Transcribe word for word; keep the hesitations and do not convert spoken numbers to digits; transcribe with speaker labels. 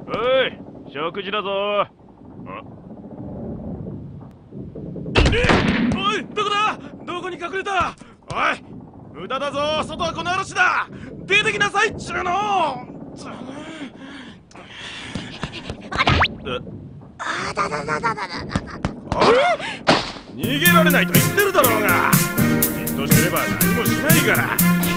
Speaker 1: おい、食事だぞ。あ、え、おい、どこだ？どこに隠れた？おい、無駄だぞ。外はこの嵐だ。出てきなさいっちゅうの。
Speaker 2: あだだだだだだだだ。
Speaker 1: おら、逃げられないと言ってるだろうが。じっとしてれば何もしないから。